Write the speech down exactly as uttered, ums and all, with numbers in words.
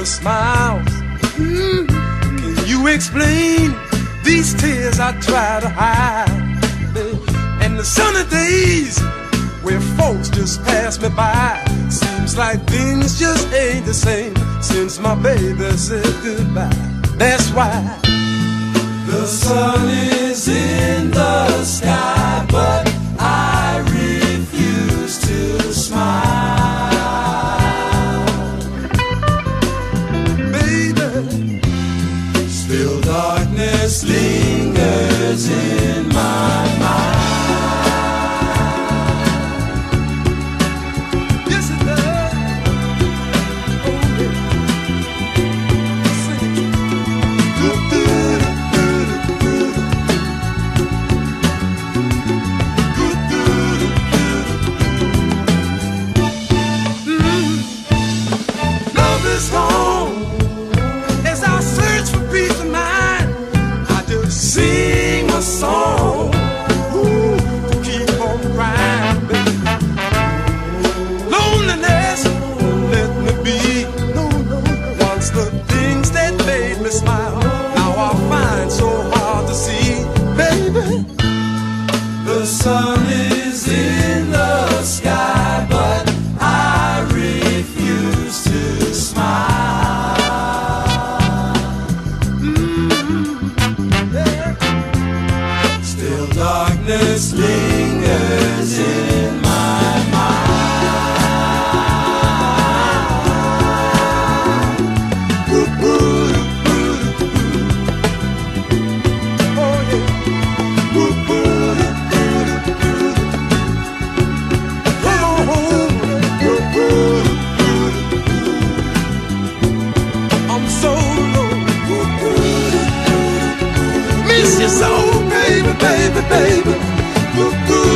smiles. Mm. Can you explain these tears I try to hide? And the sunny days where folks just pass me by. Seems like things just ain't the same since my baby said goodbye. That's why the sun is in the sky, but I refuse to smile. Baby, still darkness lingers in my mind. Sing a song, ooh, to keep on crying, baby. Loneliness, let me be. No, no, once the things that made me smile, now I find so hard to see, baby. The sun is in the sky, but I refuse to smile. Darkness lingers in my mind. Ooh, ooh, ooh, ooh. Oh yeah. Ooh, ooh, ooh, ooh. Come on home. Ooh, ooh, ooh. I'm so low. Ooh, ooh, ooh. Miss you so, baby, baby, baby. Ooh, ooh.